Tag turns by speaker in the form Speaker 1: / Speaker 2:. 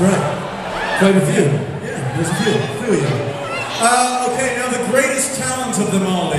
Speaker 1: right. Quite a few. Yeah, there's a few. Okay, now the greatest talent of them all.